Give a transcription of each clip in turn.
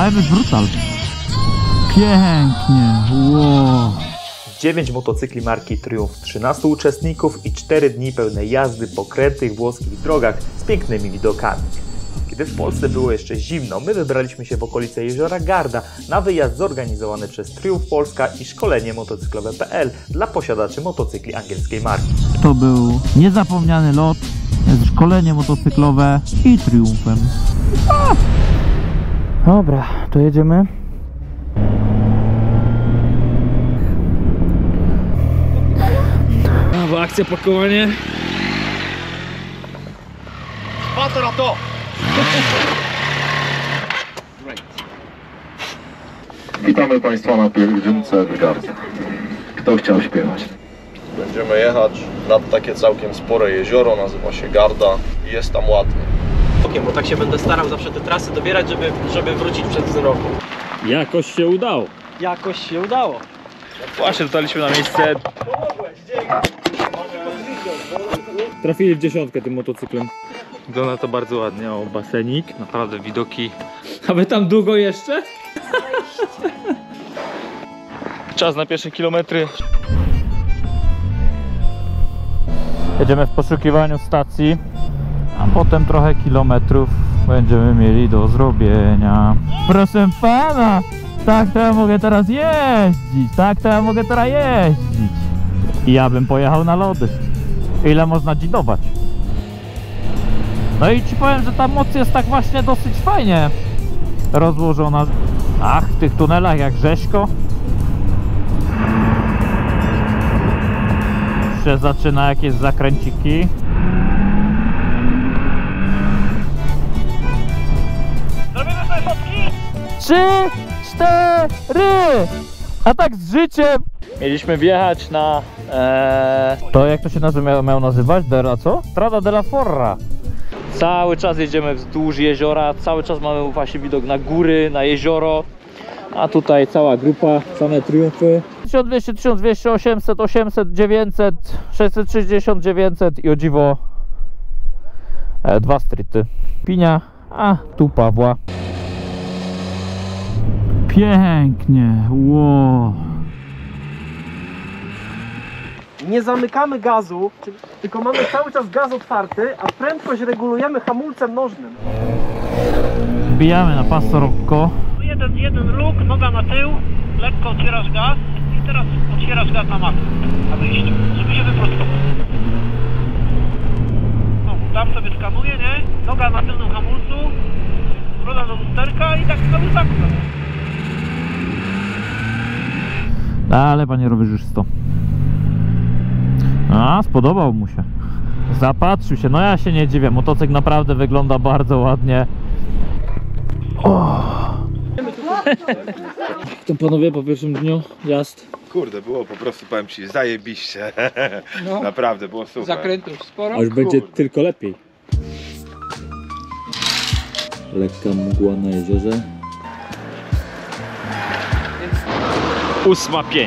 Time is brutal. Pięknie, wow. 9 motocykli marki Triumph, 13 uczestników i 4 dni pełne jazdy po krętych włoskich drogach z pięknymi widokami. Kiedy w Polsce było jeszcze zimno, my wybraliśmy się w okolice jeziora Garda na wyjazd zorganizowany przez Triumph Polska i szkolenie motocyklowe.pl dla posiadaczy motocykli angielskiej marki. To był niezapomniany lot, szkolenie motocyklowe i Triumphem. Dobra, to jedziemy. Brawo, akcja, pakowanie. Patrz na to! Witamy Państwa na pielgrzymce w Gardze. Kto chciał śpiewać? Będziemy jechać nad takie całkiem spore jezioro, nazywa się Garda i jest tam ładnie. Bo tak się będę starał zawsze te trasy dobierać, żeby wrócić przed wzrokiem. Jakoś się udało. Jakoś się udało. Właśnie dotarliśmy na miejsce. Trafili w dziesiątkę tym motocyklem. Wygląda to bardzo ładnie. O, basenik. Naprawdę widoki. A wy tam długo jeszcze? Czas na pierwsze kilometry. Jedziemy w poszukiwaniu stacji, a potem trochę kilometrów będziemy mieli do zrobienia. Proszę pana, tak to ja mogę teraz jeździć, tak to ja mogę teraz jeździć. I ja bym pojechał na lody. Ile można dzidować? No i ci powiem, że ta moc jest tak właśnie dosyć fajnie rozłożona. Ach, w tych tunelach jak rzeźko. Się zaczyna jakieś zakręciki. Zrobimy sobie fotki! 3, 4! A tak z życiem! Mieliśmy wjechać na... to jak to się miało nazywać? Co? Strada della Forra. Cały czas jedziemy wzdłuż jeziora, cały czas mamy właśnie widok na góry, na jezioro. A tutaj cała grupa, same Triumphy. 1200, 1200, 800, 800, 900, 660, 900 i o dziwo 2 streety. Pinia, a tu Pawła. Pięknie, wow. Nie zamykamy gazu, tylko mamy cały czas gaz otwarty, a prędkość regulujemy hamulcem nożnym. Wbijamy na Passo Rocco. Jeden luk, noga na tył, lekko otwierasz gaz i teraz otwierasz gaz na maksa, na wyjściu, żeby się wyprostować. No, tam sobie skanuje, nie? Noga na tylnym hamulcu, broda do lusterka i tak cały zakres. Ale panie rowerzysto. A, spodobał mu się. Zapatrzył się, no ja się nie dziwię, motocykl naprawdę wygląda bardzo ładnie. To panowie po pierwszym dniu jazd? Kurde, było po prostu, powiem ci, zajebiście. No, naprawdę, było super. Zakrętów sporo? A już będzie tylko lepiej. Lekka mgła na jeziorze. 8:05.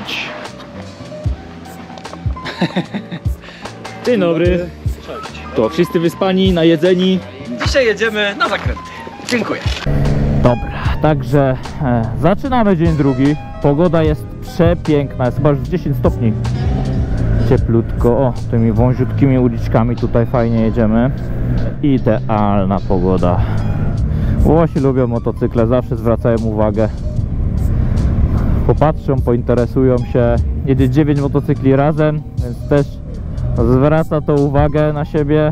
Dzień dobry. Cześć. To wszyscy wyspani, najedzeni. Dzisiaj jedziemy na zakręty. Dziękuję. Dobra, także zaczynamy dzień drugi. Pogoda jest przepiękna, jest chyba już 10 stopni. Cieplutko, o, tymi wąziutkimi uliczkami tutaj fajnie jedziemy. Idealna pogoda. Włosi lubią motocykle, zawsze zwracają uwagę. Popatrzą, pointeresują się. Jedzie 9 motocykli razem, więc też zwraca to uwagę na siebie.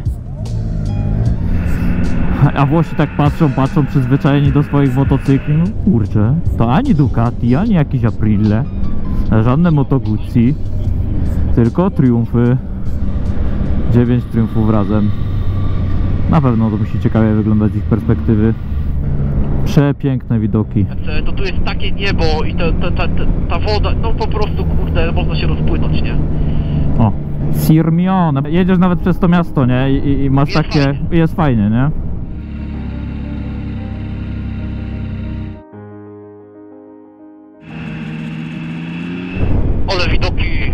A Włosi tak patrzą przyzwyczajeni do swoich motocykli. No kurczę, to ani Ducati, ani jakieś Aprile, żadne Moto Guzzi, tylko Triumphy. 9 Triumphów razem. Na pewno to musi ciekawie wyglądać z ich perspektywy. Przepiękne widoki. To tu jest takie niebo i ta woda, no po prostu kurde, można się rozpłynąć, nie? O, Sirmione. Jedziesz nawet przez to miasto, nie? I masz jest takie... fajnie. Jest fajnie, nie? Ale widoki!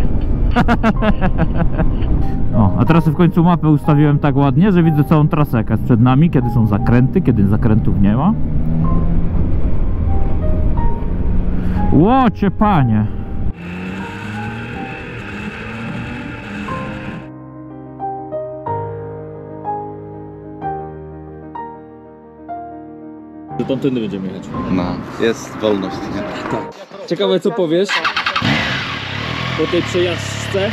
O, a teraz w końcu mapę ustawiłem tak ładnie, że widzę całą trasę jaka jest przed nami, kiedy są zakręty, kiedy zakrętów nie ma. Łocie panie. Do tamtędy będziemy jechać. No, jest wolność, nie? Ciekawe co powiesz po tej przejażdżce.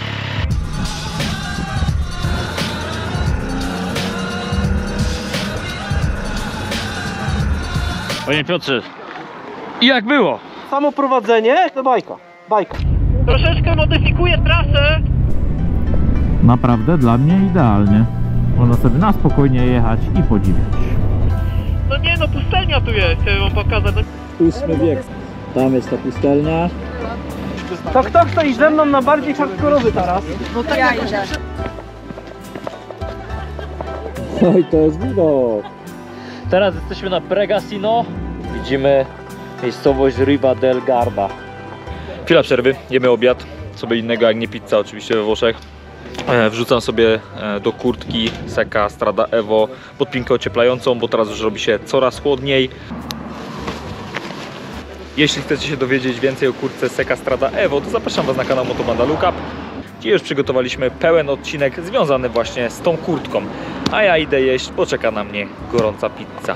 Panie Piotrze, i jak było? Samo prowadzenie to bajka. Bajka. Troszeczkę modyfikuję trasę. Naprawdę dla mnie idealnie. Można sobie na spokojnie jechać i podziwiać. No nie no, pustelnia tu jest, chcę wam pokazać. VIII wiek. Tam jest ta pustelnia. To kto chce iść ze mną na bardziej hardkorowy teraz? No to ja idę. Oj, to jest widok. Teraz jesteśmy na Pregasino. Widzimy miejscowość Riva del Garda. Chwila przerwy, jemy obiad. Co by innego jak nie pizza oczywiście we Włoszech. Wrzucam sobie do kurtki Seka Strada Evo podpinkę ocieplającą, bo teraz już robi się coraz chłodniej. Jeśli chcecie się dowiedzieć więcej o kurtce Seka Strada Evo, to zapraszam Was na kanał Motobanda Lookup, gdzie już przygotowaliśmy pełen odcinek związany właśnie z tą kurtką. A ja idę jeść, bo czeka na mnie gorąca pizza.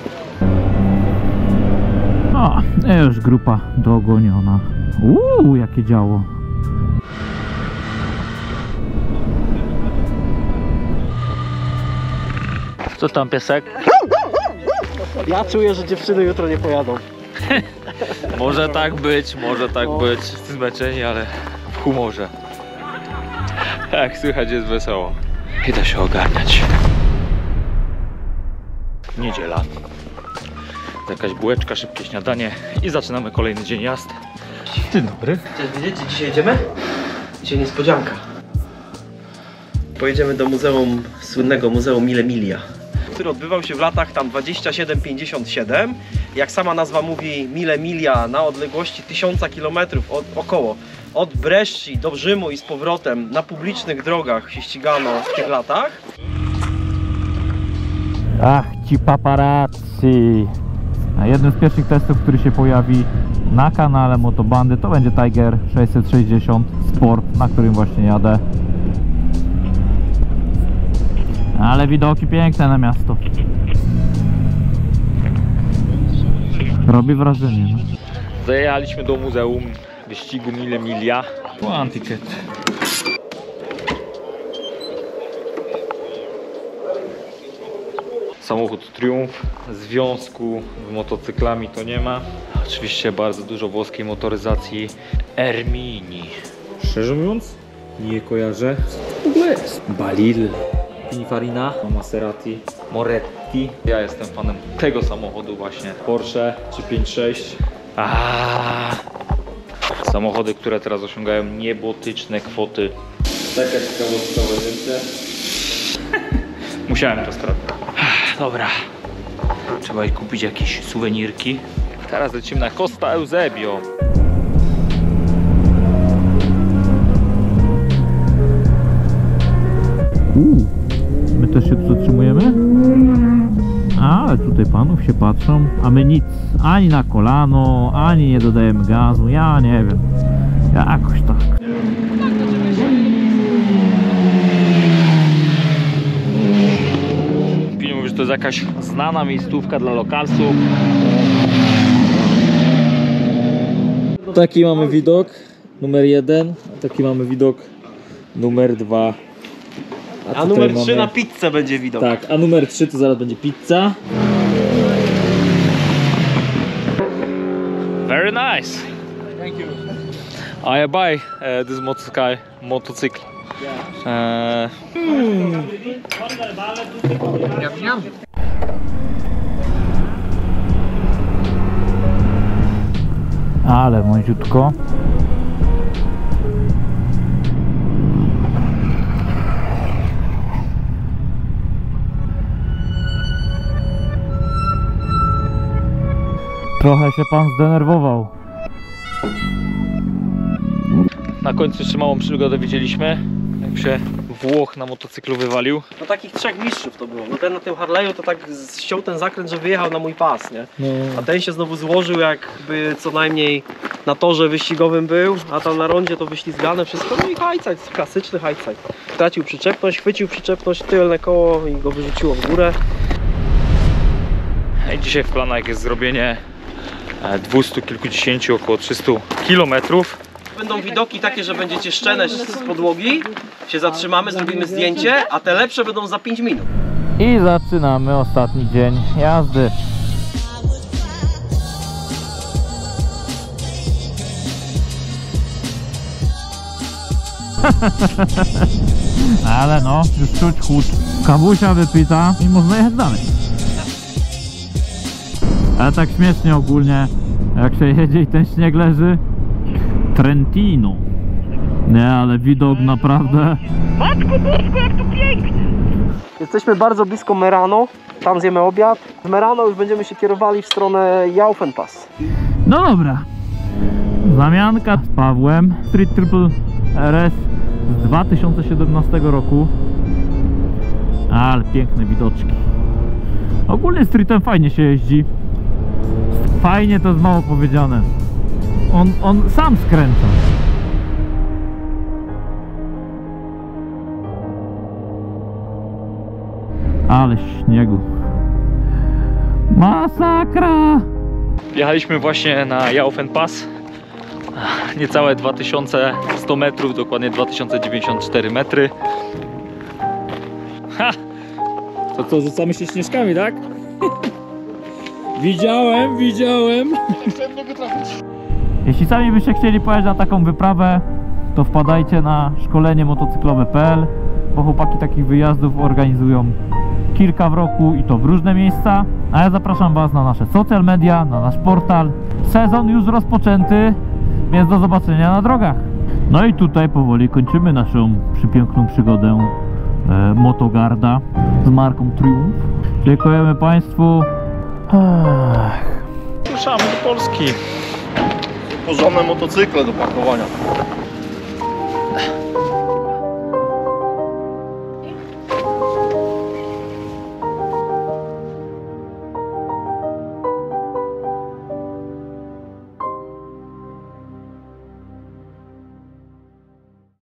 O, już grupa dogoniona. Jakie działo. Co tam, piesek? Ja czuję, że dziewczyny jutro nie pojadą. Może tak być, zmęczeni, ale w humorze. Jak słychać, jest wesoło. Idę się ogarniać. Niedziela. Jakaś bułeczka, szybkie śniadanie i zaczynamy kolejny dzień jazd. Dzień dobry. Chcesz wiedzieć, gdzie dzisiaj jedziemy? Dzisiaj niespodzianka. Pojedziemy do muzeum, słynnego Muzeum Mille Miglia, który odbywał się w latach tam 27-57. Jak sama nazwa mówi, Mille Miglia na odległości 1000 km około od Bresci do Rzymu i z powrotem na publicznych drogach się ścigano w tych latach. Ach, ci paparazzi. Jednym z pierwszych testów, który się pojawi na kanale Motobandy, to będzie Tiger 660 Sport, na którym właśnie jadę. Ale widoki piękne na miasto. Robi wrażenie. No. Zajechaliśmy do Muzeum Wyścigu Mille Miglia. One ticket. Samochód Triumph. Związku z motocyklami to nie ma. Oczywiście bardzo dużo włoskiej motoryzacji. Ermini. Szczerze mówiąc, nie kojarzę. Co to w ogóle jest? Balil. Pininfarina, Maserati, Moretti. Ja jestem fanem tego samochodu właśnie. Porsche 356. Samochody, które teraz osiągają niebotyczne kwoty. Taka ciekawostka w łazience. Musiałem to sprawdzić. Dobra. Trzeba ich kupić jakieś suwenirki. Teraz lecimy na Costa Eusebio. My też się tu zatrzymujemy? Ale tutaj panów się patrzą, a my nic, ani na kolano, ani nie dodajemy gazu, ja nie wiem, jakoś tak. Piniu mówi, że to jest jakaś znana miejscówka dla lokalsów. Taki mamy widok, numer 1, a taki mamy widok numer 2. A numer 3 na pizzę będzie widok. Tak, a numer 3 to zaraz będzie pizza. Very nice. Thank you. I buy this motorcycle. Ale wąziutko. Trochę się pan zdenerwował. Na końcu jeszcze małą przygodę widzieliśmy. Jak się Włoch na motocyklu wywalił. No takich 3 mistrzów to było. No ten na tym Harley'u to tak ściął ten zakręt, że wyjechał na mój pas, nie? A ten się znowu złożył, jakby co najmniej na torze wyścigowym był, a tam na rondzie to wyślizgane wszystko. No i highside, klasyczny highside. Tracił przyczepność, chwycił przyczepność, tylne koło i go wyrzuciło w górę. I dzisiaj w planach jest zrobienie 200 kilkudziesięciu, około 300 kilometrów. Będą widoki takie, że będziecie szczenać z podłogi, się zatrzymamy, zrobimy zdjęcie, a te lepsze będą za 5 minut. I zaczynamy ostatni dzień jazdy. Ale no, już czuć chłód. Kawusia wypita i można jechać dalej. Ale tak śmiesznie ogólnie, jak się jedzie i ten śnieg leży. Trentino. Nie, ale widok naprawdę. Matko Bosko, jak to pięknie! Jesteśmy bardzo blisko Merano, tam zjemy obiad. Z Merano już będziemy się kierowali w stronę Jaufenpass. No dobra. Zamianka z Pawłem. Street Triple RS z 2017 roku. Ale piękne widoczki. Ogólnie streetem fajnie się jeździ. Fajnie to jest mało powiedziane. On sam skręca. Ale śniegu. Masakra! Jechaliśmy właśnie na Jaufenpass. Niecałe 2100 metrów, dokładnie 2094 metry. Ha! To co, rzucamy się śnieżkami, tak? Widziałem. Jeśli sami byście chcieli pojechać na taką wyprawę, to wpadajcie na szkolenie motocyklowe.pl, bo chłopaki takich wyjazdów organizują kilka w roku i to w różne miejsca. A ja zapraszam Was na nasze social media, na nasz portal. Sezon już rozpoczęty, więc do zobaczenia na drogach. No i tutaj powoli kończymy naszą przepiękną przygodę Motogarda z marką Triumph. Dziękujemy Państwu. Ruszamy do Polski. Porządne motocykle do pakowania.